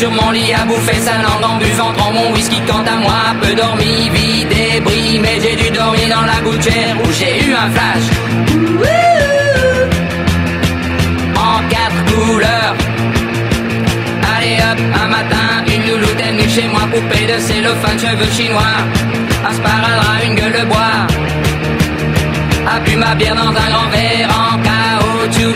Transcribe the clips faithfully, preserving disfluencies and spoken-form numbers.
sur mon lit à bouffer sa langue en buvant trop mon whisky. Quant à moi, peu dormi, vie débris, mais j'ai dû dormir dans la gouttière où j'ai eu un flash. En quatre couleurs. Allez hop, un matin, une louloute est venue chez moi, poupée de cellophane, cheveux chinois, un sparadrap, une gueule de bois, a bu ma bière dans un grand verre en caoutchouc,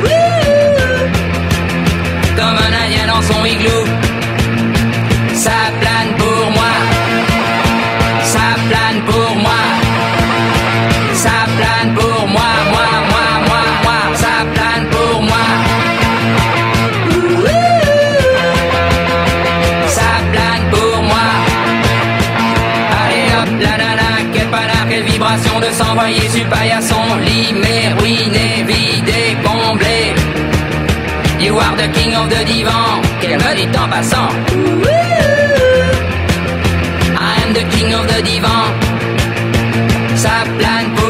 comme un indien dans son igloo. Ça plane pour moi, ça plane pour moi, ça plane pour moi, moi, moi, moi, moi, ça plane pour moi. Ça plane pour moi. Allez hop, la nana, quelle panard, quelle vibration de s'envoyer sur le paillasson. Lit, mais ruiné, vidé, comblé. You are the king of the divan. Qu'elle me dit en passant. I am the king of the divan. Ça plane pour